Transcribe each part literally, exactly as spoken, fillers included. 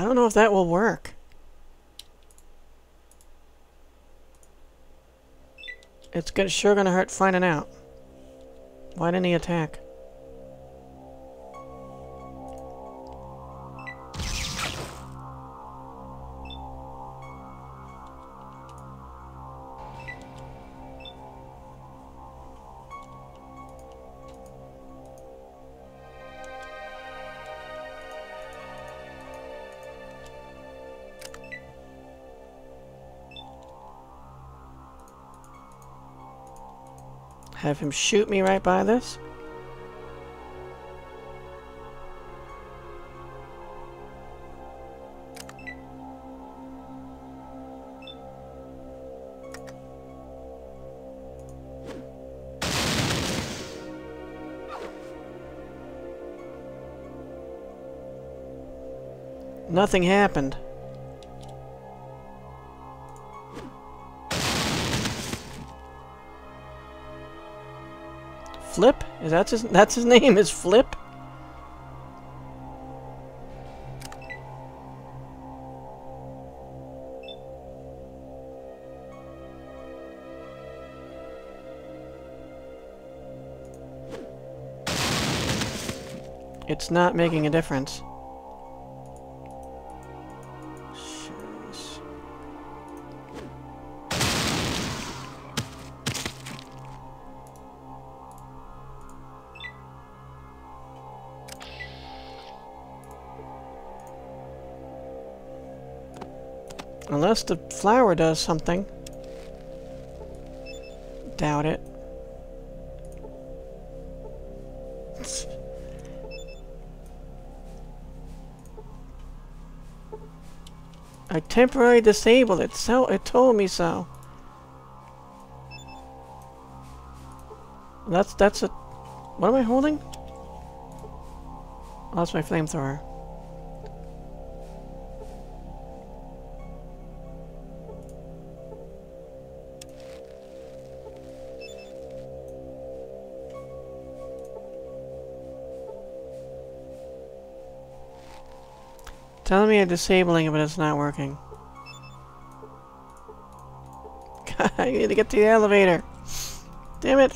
don't know if that will work. It's gonna, sure gonna hurt finding out. Why didn't he attack? Have him shoot me right by this? Nothing happened. Flip? Is that his, that's his name, is Flip? It's not making a difference. Unless the flower does something. Doubt it. I temporarily disabled it, so it told me so. That's that's a what am I holding? Oh, that's my flamethrower. Telling me I'm disabling it, but it's not working. God, I need to get to the elevator. Damn it.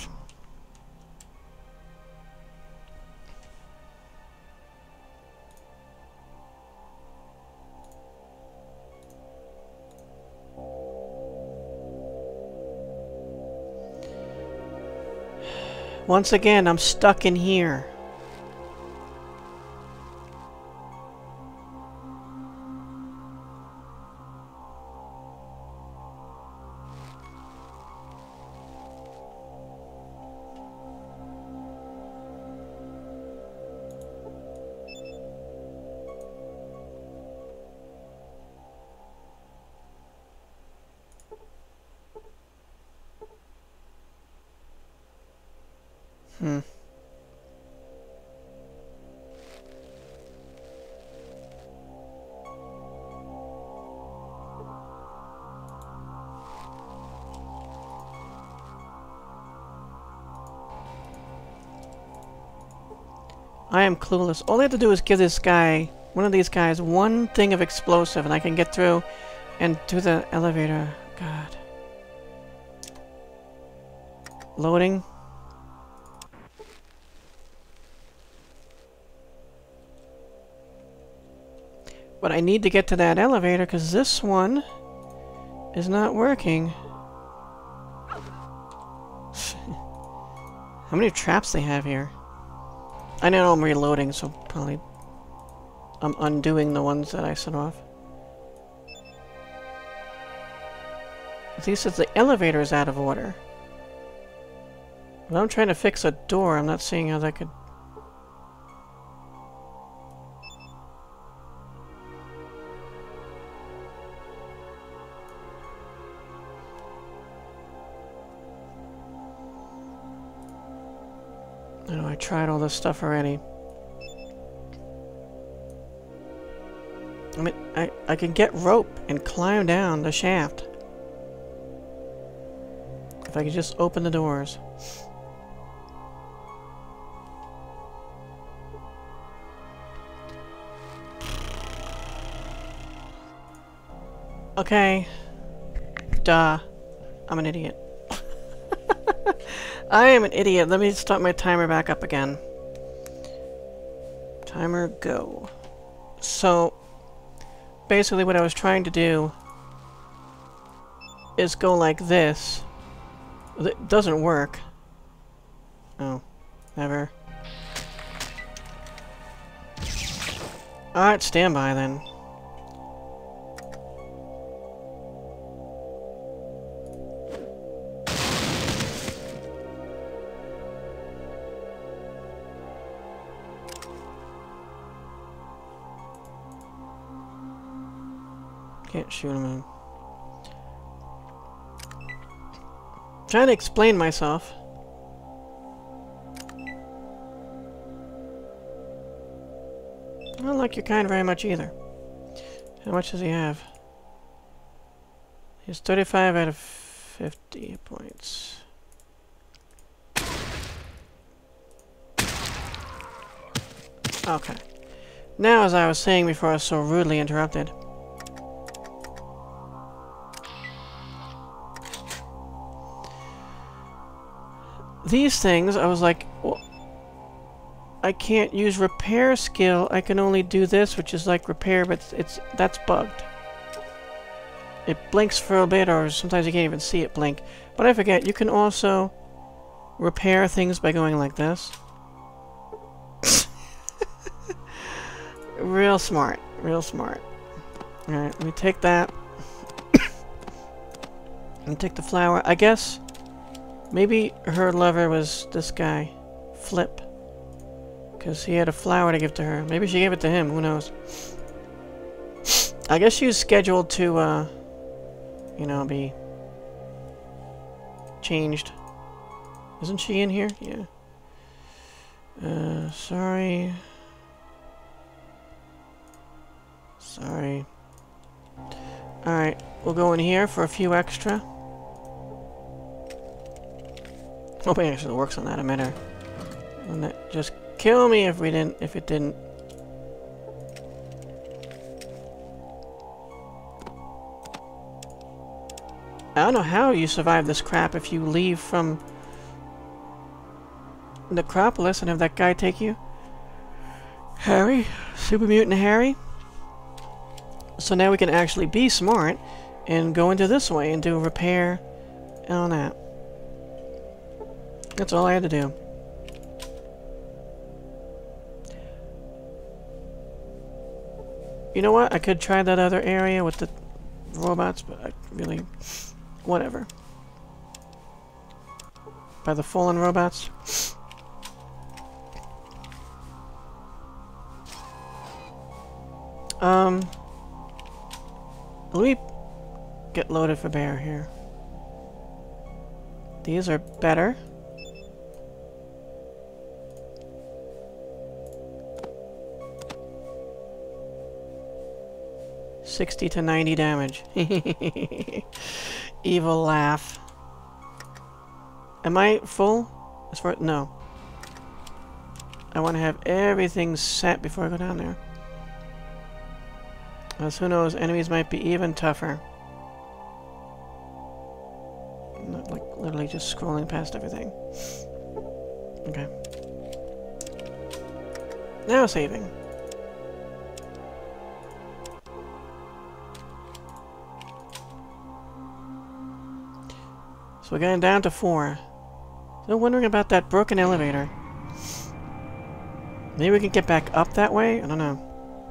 Once again, I'm stuck in here. Hmm. I am clueless. All I have to do is give this guy, one of these guys, one thing of explosive and I can get through and do the elevator. God. Loading. But I need to get to that elevator because this one is not working. How many traps they have here? I know I'm reloading, so probably I'm undoing the ones that I set off. At least it's the elevator is out of order. But I'm trying to fix a door. I'm not seeing how that could... I know I tried all this stuff already. I mean, I, I can get rope and climb down the shaft. If I could just open the doors. Okay. Duh. I'm an idiot. I am an idiot. Let me start my timer back up again. Timer go. So, basically what I was trying to do is go like this. It doesn't work. Oh, never. Alright, stand by then. Can't shoot him in. Trying to explain myself. I don't like your kind very much either. How much does he have? He has thirty-five out of fifty points. Okay. Now, as I was saying before I was so rudely interrupted. These things, I was like, well, I can't use repair skill. I can only do this, which is like repair, but it's, it's that's bugged. It blinks for a bit, or sometimes you can't even see it blink. But I forget, you can also repair things by going like this. Real smart, real smart. Alright, let me take that. Let me take the flower. I guess maybe her lover was this guy, Flip. Because he had a flower to give to her. Maybe she gave it to him, who knows. I guess she was scheduled to, uh, you know, be changed. Isn't she in here? Yeah. Uh, sorry. Sorry. Alright, we'll go in here for a few extra. Hoping it actually works on that emitter. And that just kill me if we didn't, if it didn't. I don't know how you survive this crap if you leave from Necropolis and have that guy take you. Harry? Super Mutant Harry? So now we can actually be smart and go into this way and do repair and all that. That's all I had to do. You know what? I could try that other area with the robots, but I really... whatever. By the fallen robots. Um... Let me get loaded for bear here. These are better. sixty to ninety damage. Evil laugh. Am I full? As far no. I want to have everything set before I go down there. As who knows, enemies might be even tougher. I'm not like literally just scrolling past everything. Okay. Now saving. So we're getting down to four. Still wondering about that broken elevator. Maybe we can get back up that way? I don't know.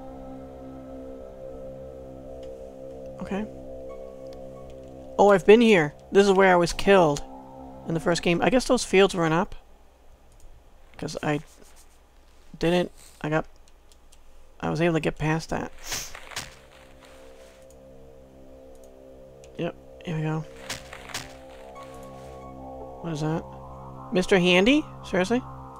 Okay. Oh, I've been here. This is where I was killed in the first game. I guess those fields weren't up. Because I didn't... I got... I was able to get past that. Yep, here we go. What is that? Mister Handy? Seriously?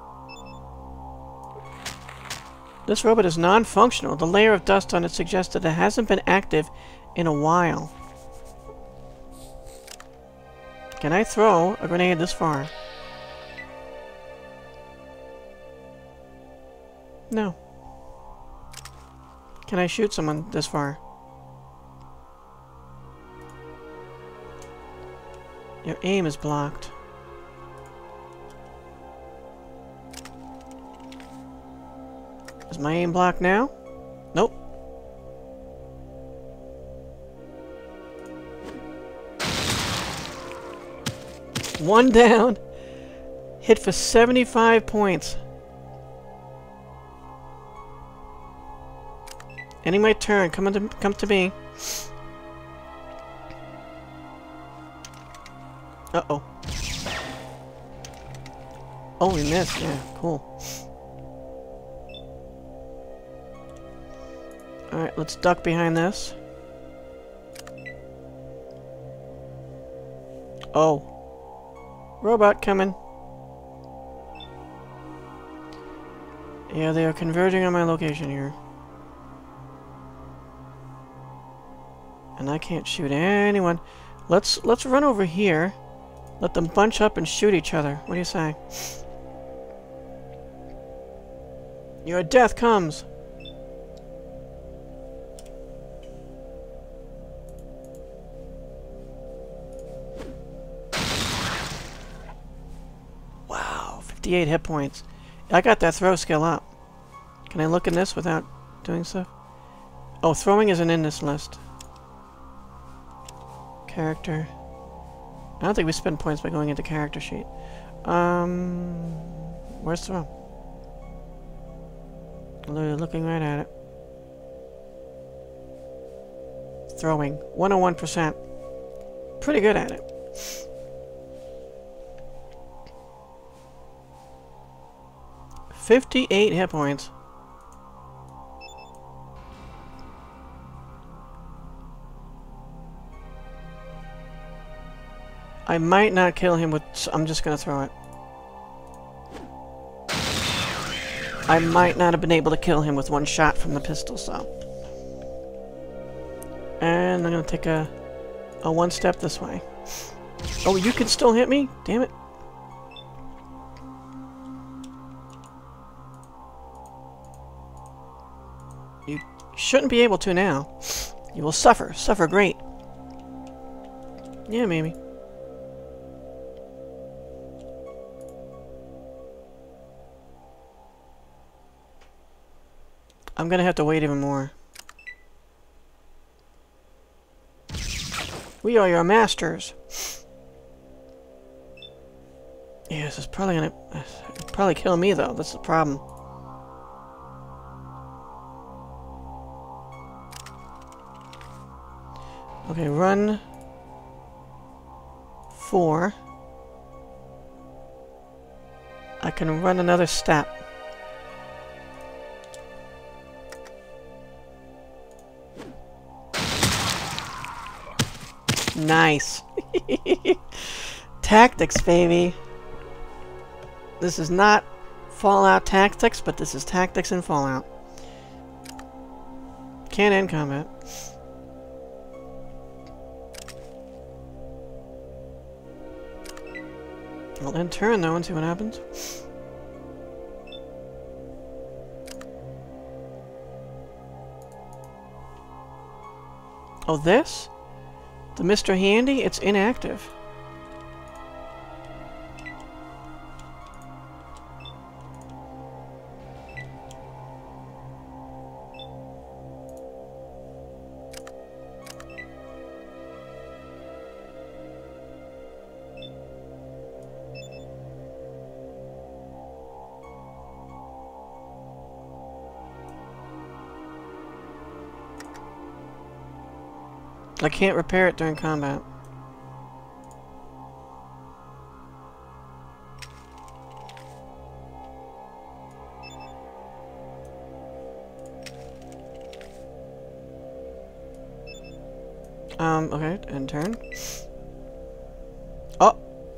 This robot is non-functional. The layer of dust on it suggests that it hasn't been active in a while. Can I throw a grenade this far? No. Can I shoot someone this far? Your aim is blocked. Is my aim blocked now? Nope. One down. Hit for seventy-five points. Ending my turn. Come to come to me. Uh oh. Oh, we missed. Yeah, cool. All right, let's duck behind this. Oh. Robot coming. Yeah, they are converging on my location here. And I can't shoot anyone. Let's let's run over here. Let them bunch up and shoot each other. What do you say? Your death comes. Wow, fifty-eight hit points. I got that throw skill up. Can I look in this without doing stuff? Oh, throwing isn't in this list. Character. I don't think we spend points by going into character sheet. Um, where's throw? Looking right at it. Throwing. one oh one percent. Pretty good at it. fifty-eight hit points. I might not kill him with... I'm just gonna throw it. I might not have been able to kill him with one shot from the pistol, so... And I'm gonna take a... a one step this way. Oh, you can still hit me? Damn it. You shouldn't be able to now. You will suffer. Suffer great. Yeah, maybe. I'm gonna have to wait even more. We are your masters. Yeah, this is probably gonna it'll probably kill me though. That's the problem. Okay, run four. I can run another step. Nice. Tactics, baby. This is not Fallout Tactics, but this is Tactics in Fallout. Can't end combat. I'll end turn though and see what happens. Oh, this? The Mister Handy? It's inactive. I can't repair it during combat. Um, okay, end turn. Oh!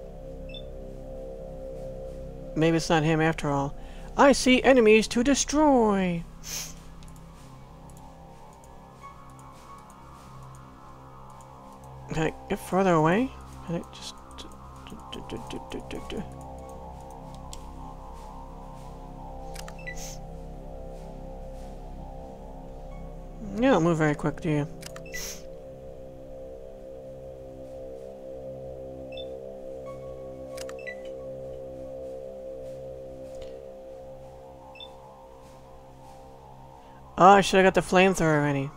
Maybe it's not him after all. I see enemies to destroy! Can I get further away? Can I just... Do, do, do, do, do, do. You don't move very quick, do you? Oh, I should have got the flamethrower already.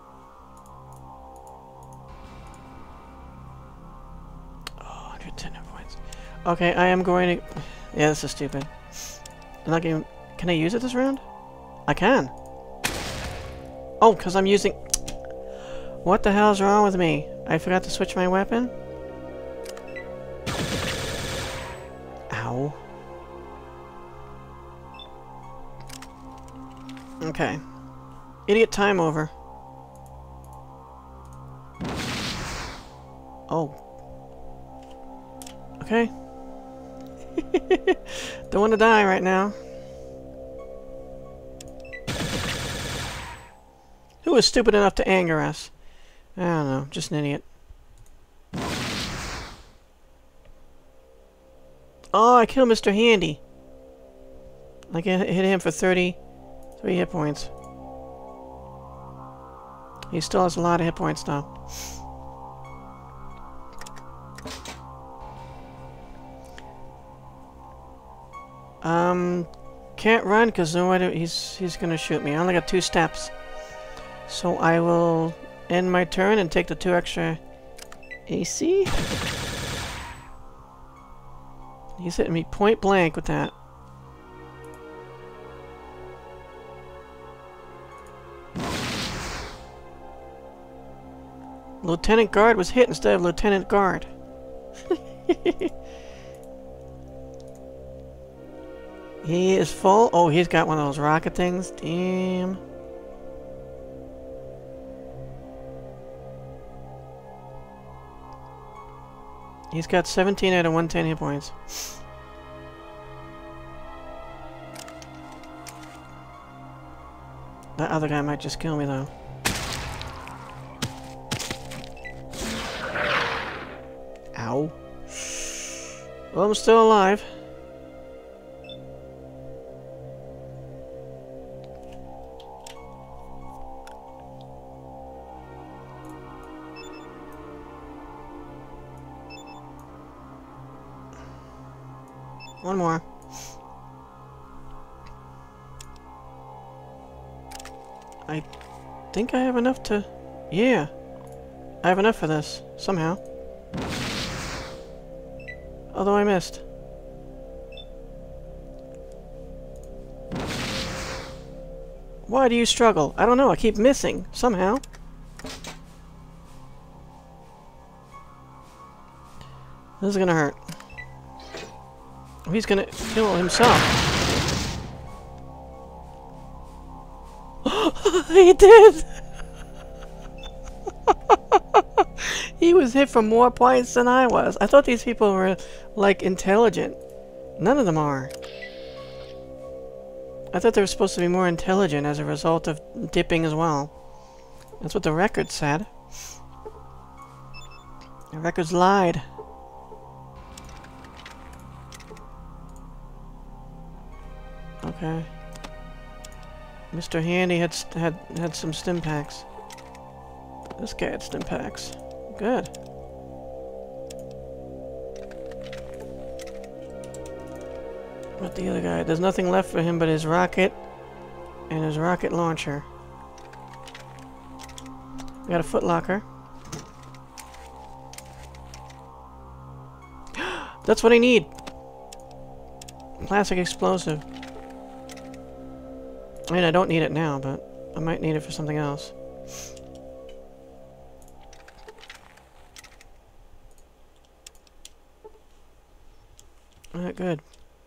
Oh, one hundred ten points. Okay, I am going to... Yeah, this is stupid. I'm not getting... Can I use it this round? I can. Oh, because I'm using... What the hell's wrong with me? I forgot to switch my weapon? Ow. Okay. Idiot time over. Oh. Okay. Don't want to die right now. Who was stupid enough to anger us? I don't know, just an idiot. Oh, I killed Mister Handy. Like, I hit him for thirty-three hit points. He still has a lot of hit points, though. Um, can't run because nobody. He's he's gonna shoot me. I only got two steps, so I will end my turn and take the two extra A C. He's hitting me point blank with that. Lieutenant Guard was hit instead of Lieutenant Guard. He is full. Oh, he's got one of those rocket things. Damn. He's got seventeen out of one ten hit points. That other guy might just kill me, though. Ow. Well, I'm still alive. One more. I think I have enough to... Yeah. I have enough for this, somehow. Although I missed. Why do you struggle? I don't know, I keep missing, somehow. This is gonna hurt. He's gonna kill himself. He did! He was hit for more points than I was. I thought these people were, like, intelligent. None of them are. I thought they were supposed to be more intelligent as a result of dipping as well. That's what the record said. The records lied. Okay. Mister Handy had had had some stim packs. This guy had stim packs. Good. But the other guy, there's nothing left for him but his rocket and his rocket launcher. We got a footlocker. That's what I need. Plastic explosive. I mean, I don't need it now, but I might need it for something else. Alright, good.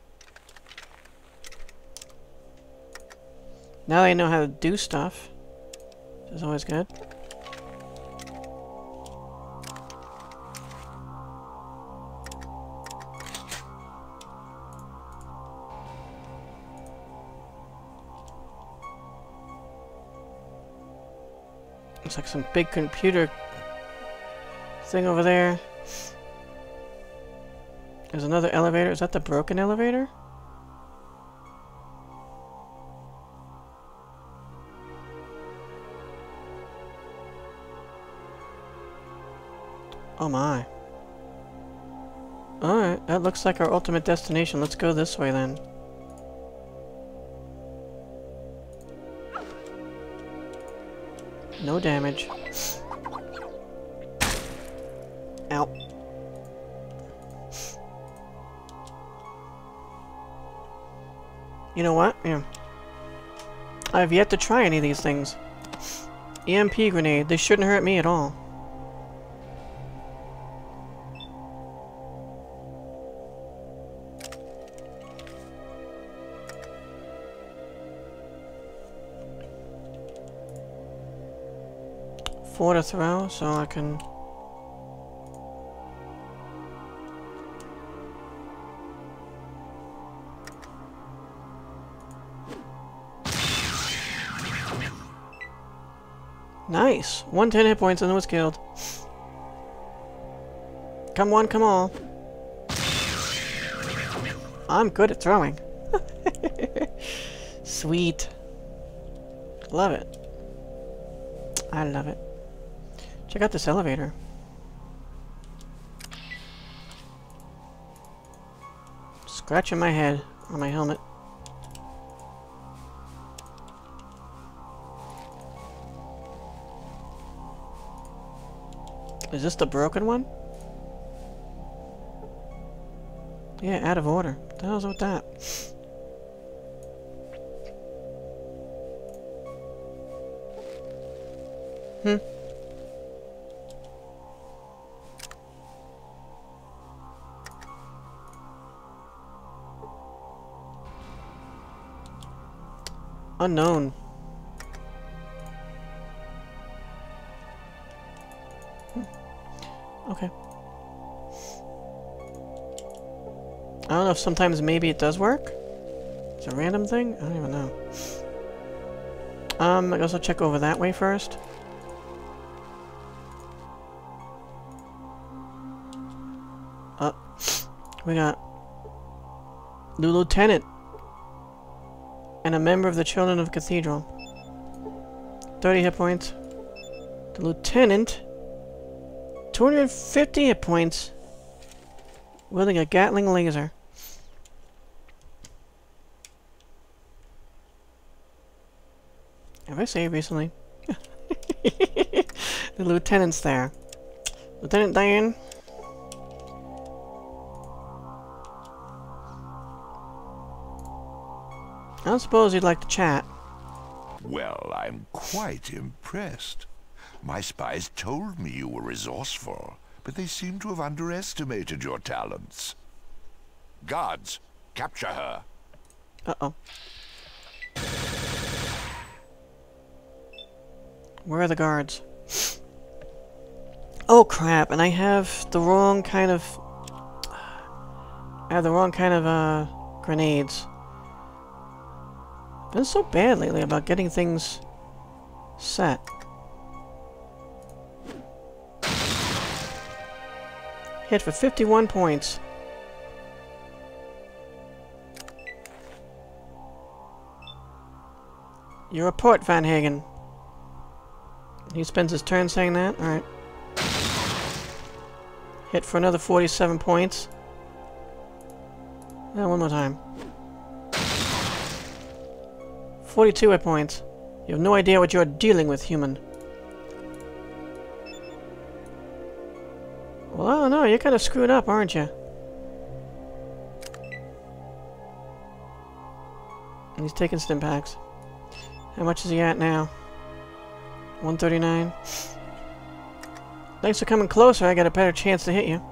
Now they know how to do stuff, which is always good. Looks like some big computer thing over there. There's another elevator. Is that the broken elevator? Oh my. Alright, that looks like our ultimate destination. Let's go this way then. No damage. Ow. You know what? Yeah. I've yet to try any of these things. E M P grenade. They shouldn't hurt me at all. Four to throw, so I can... Nice! one ten hit points and it was killed. Come one, come all. I'm good at throwing. Sweet. Love it. I love it. Check out this elevator. Scratching my head on my helmet. Is this the broken one? Yeah, out of order. What the hell's with that? Hmm. Unknown. Hmm. Okay. I don't know if sometimes maybe it does work. It's a random thing? I don't even know. Um, I guess I'll check over that way first. Uh, we got the lieutenant and a member of the Children of the Cathedral. thirty hit points. The lieutenant, two hundred fifty hit points, wielding a Gatling laser. Have I saved recently? The lieutenant's there. Lieutenant Diane. I don't suppose you'd like to chat. Well, I'm quite impressed. My spies told me you were resourceful, but they seem to have underestimated your talents. Guards, capture her. Uh-oh. Where are the guards? Oh crap, and I have the wrong kind of... I have the wrong kind of, uh, grenades. Been so bad lately about getting things set. Hit for fifty-one points. Your report, Van Hagen. He spends his turn saying that? Alright. Hit for another forty-seven points. And one more time. forty-two hit points. You have no idea what you're dealing with, human. Well, I don't know. You're kind of screwed up, aren't you? And he's taking stim packs. How much is he at now? one thirty-nine. Thanks for coming closer. I got a better chance to hit you.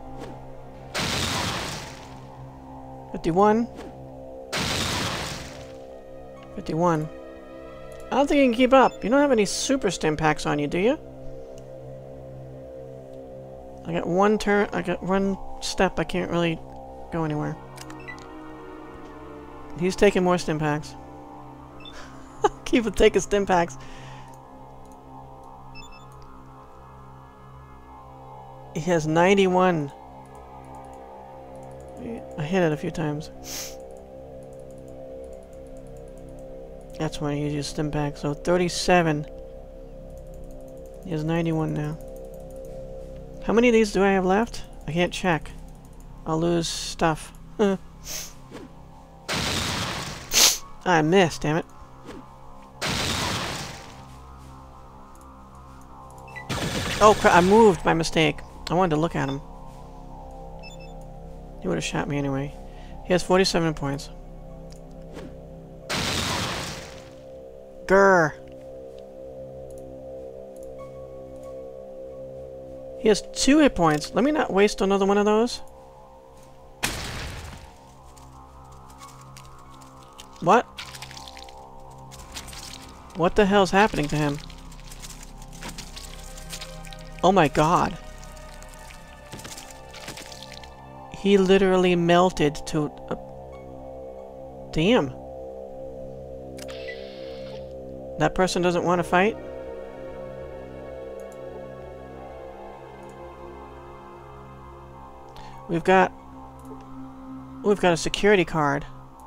fifty-one. fifty-one. I don't think you can keep up. You don't have any super stim packs on you, do you? I got one turn. I got one step. I can't really go anywhere. He's taking more stim packs. Keep it taking stim packs. He has ninety-one. I hit it a few times. That's why he uses stim pack. So thirty-seven. He has ninety-one now. How many of these do I have left? I can't check. I'll lose stuff. I missed, damn it. Oh crap, I moved by mistake. I wanted to look at him. He would have shot me anyway. He has forty-seven points. Grr. He has two hit points. Let me not waste another one of those. What? What the hell's happening to him? Oh my god. He literally melted to... Uh, damn. That person doesn't want to fight? We've got... We've got a security card.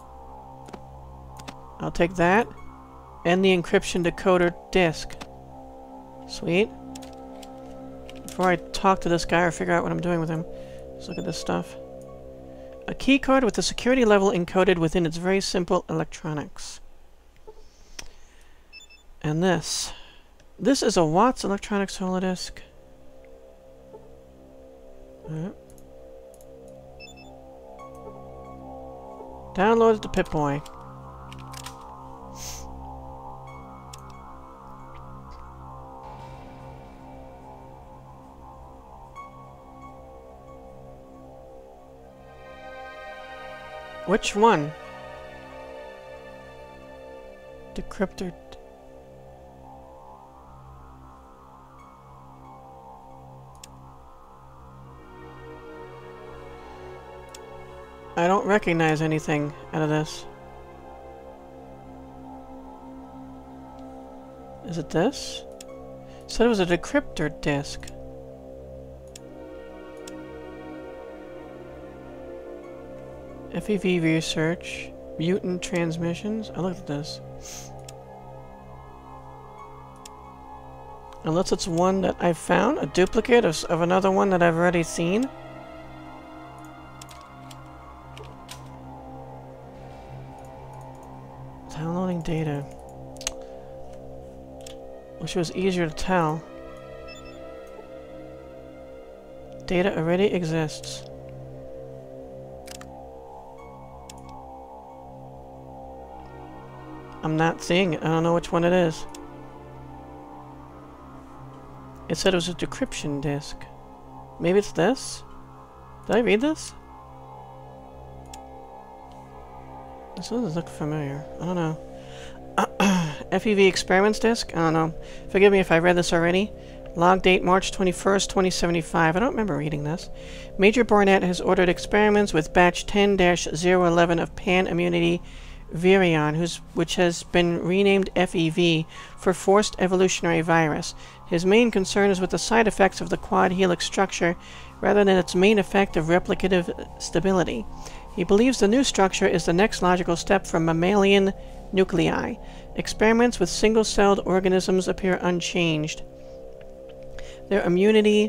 I'll take that. And the encryption decoder disk. Sweet. Before I talk to this guy or figure out what I'm doing with him, let's look at this stuff. A key card with the security level encoded within its very simple electronics. And this. This is a Watts electronics holodisk. Right. Downloaded to Pip-Boy. Which one? Decryptor. I don't recognize anything out of this. Is it this? It said it was a decryptor disk. F E V research, mutant transmissions. I looked at this. Unless it's one that I found, a duplicate of, of another one that I've already seen. Downloading data. Wish it was easier to tell. Data already exists. I'm not seeing it. I don't know which one it is. It said it was a decryption disk. Maybe it's this? Did I read this? This doesn't look familiar. I don't know. F E V experiments disk? I don't know. Forgive me if I read this already. Log date March twenty-first, twenty seventy-five. I don't remember reading this. Major Barnett has ordered experiments with batch ten dash zero eleven of Pan Immunity Virion, who's, which has been renamed F E V for Forced Evolutionary Virus. His main concern is with the side effects of the quad helix structure rather than its main effect of replicative stability. He believes the new structure is the next logical step from mammalian nuclei. Experiments with single-celled organisms appear unchanged. Their immunity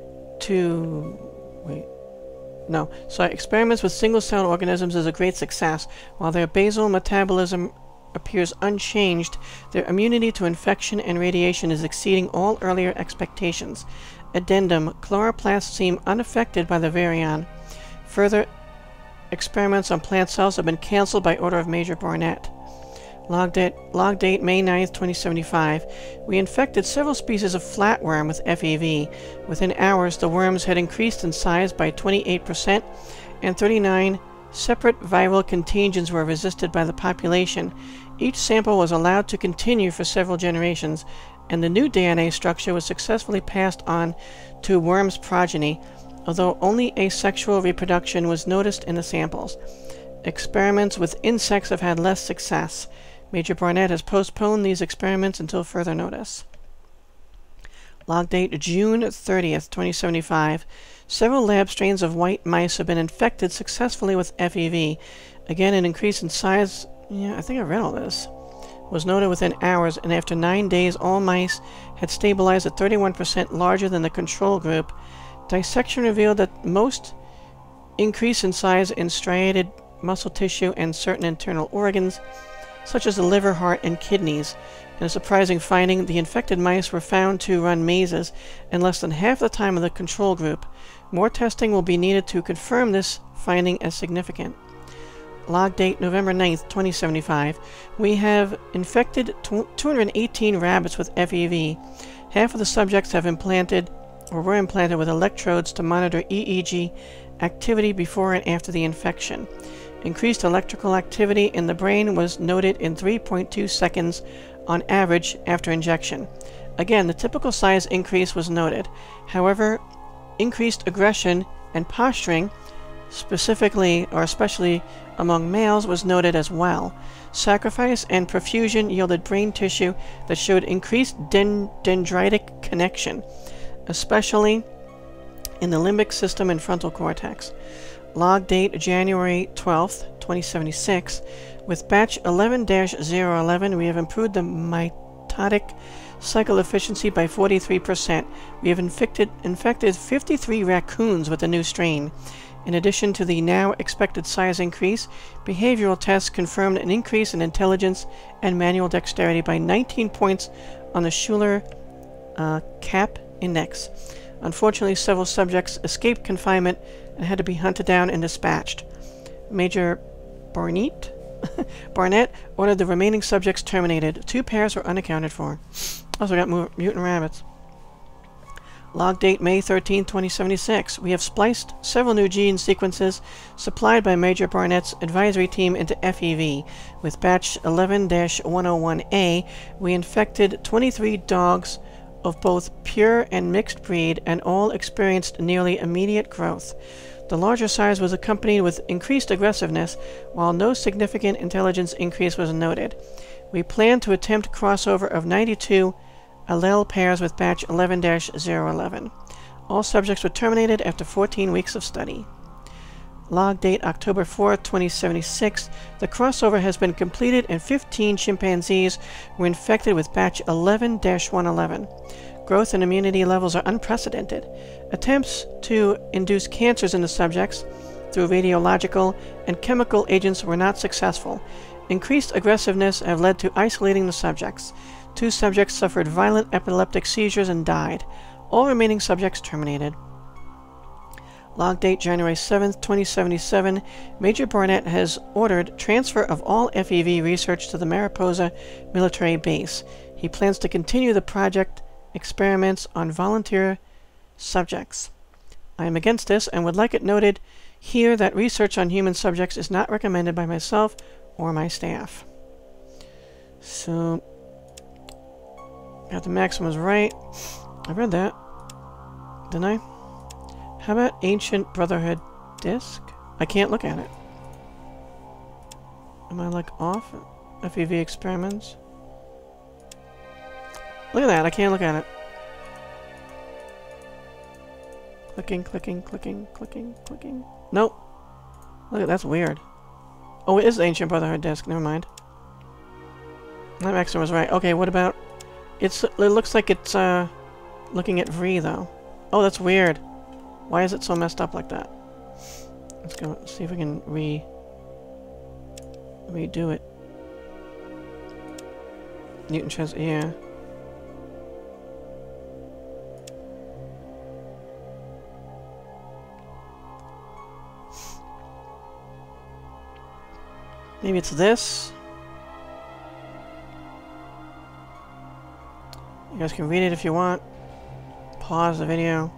to... wait... No, sorry, experiments with single-celled organisms is a great success. While their basal metabolism appears unchanged, their immunity to infection and radiation is exceeding all earlier expectations. Addendum, chloroplasts seem unaffected by the virion. Further experiments on plant cells have been cancelled by order of Major Barnett. Log date, log date May ninth, twenty seventy-five. We infected several species of flatworm with F E V. Within hours, the worms had increased in size by twenty-eight percent, and thirty-nine separate viral contagions were resisted by the population. Each sample was allowed to continue for several generations, and the new D N A structure was successfully passed on to worms' progeny, although only asexual reproduction was noticed in the samples. Experiments with insects have had less success. Major Barnett has postponed these experiments until further notice. Log date June thirtieth, twenty seventy-five. Several lab strains of white mice have been infected successfully with F E V. Again, an increase in size, yeah, I think I read all this, was noted within hours, and after nine days all mice had stabilized at thirty-one percent larger than the control group. Dissection revealed that most increase in size in striated muscle tissue and certain internal organs, such as the liver, heart, and kidneys. In a surprising finding, the infected mice were found to run mazes in less than half the time of the control group. More testing will be needed to confirm this finding as significant. Log date November ninth, twenty seventy-five. We have infected two hundred eighteen rabbits with F E V. Half of the subjects have implanted or were implanted with electrodes to monitor E E G activity before and after the infection. Increased electrical activity in the brain was noted in three point two seconds on average after injection. Again, the typical size increase was noted. However, increased aggression and posturing, specifically or especially among males, was noted as well. Sacrifice and perfusion yielded brain tissue that showed increased den dendritic connection, especially in the limbic system and frontal cortex. Log date January twelfth, twenty seventy-six. With batch eleven dash zero eleven, we have improved the mitotic cycle efficiency by forty-three percent. We have infected, infected fifty-three raccoons with the new strain. In addition to the now expected size increase, behavioral tests confirmed an increase in intelligence and manual dexterity by nineteen points on the Schuler uh, CAP index. Unfortunately, several subjects escaped confinement and had to be hunted down and dispatched. Major Barnett, Barnett ordered the remaining subjects terminated. Two pairs were unaccounted for. Also got mutant rabbits. Log date May thirteenth, twenty seventy-six. We have spliced several new gene sequences supplied by Major Barnett's advisory team into F E V. With batch eleven dash one oh one A, we infected twenty-three dogs of both pure and mixed breed, and all experienced nearly immediate growth. The larger size was accompanied with increased aggressiveness, while no significant intelligence increase was noted. We plan to attempt crossover of ninety-two allele pairs with batch eleven dash zero eleven. All subjects were terminated after fourteen weeks of study. Log date October fourth, twenty seventy-six. The crossover has been completed and fifteen chimpanzees were infected with batch eleven dash one eleven. Growth and immunity levels are unprecedented. Attempts to induce cancers in the subjects through radiological and chemical agents were not successful. Increased aggressiveness have led to isolating the subjects. Two subjects suffered violent epileptic seizures and died. All remaining subjects terminated. Log date January seventh, twenty seventy-seven. Major Barnett has ordered transfer of all F E V research to the Mariposa military base. He plans to continue the project experiments on volunteer subjects. I am against this and would like it noted here that research on human subjects is not recommended by myself or my staff. So, got the maximums right. I read that, didn't I? How about Ancient Brotherhood Disc? I can't look at it. Am I, like, off? F E V experiments? Look at that, I can't look at it. Clicking, clicking, clicking, clicking, clicking. Nope. Look at that's weird. Oh, it is the Ancient Brotherhood Disc, never mind. That maximum was right. Okay, what about... It's, it looks like it's, uh... looking at V, though. Oh, that's weird. Why is it so messed up like that? Let's go see if we can re... redo it. Newton says, yeah. Maybe it's this. You guys can read it if you want. Pause the video.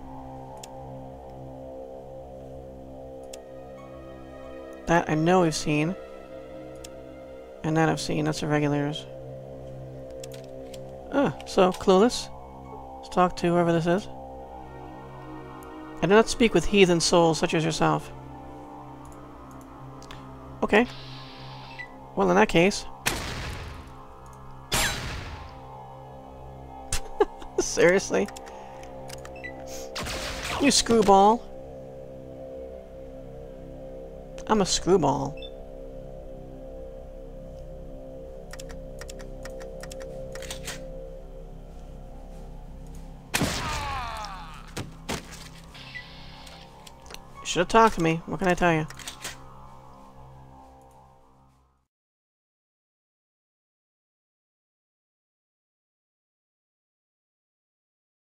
That I know we've seen. And that I've seen. That's the regulators. Ah, so, clueless. Let's talk to whoever this is. I do not speak with heathen souls such as yourself. Okay. Well, in that case... Seriously? You screwball. I'm a screwball. You should have talked to me. What can I tell you?